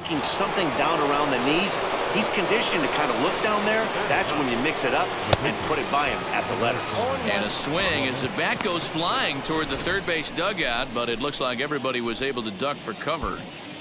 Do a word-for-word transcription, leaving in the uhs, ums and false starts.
taking something down around the knees. He's conditioned to kind of look down there. That's when you mix it up and put it by him at the letters. And a swing as the bat goes flying toward the third base dugout, but it looks like everybody was able to duck for cover.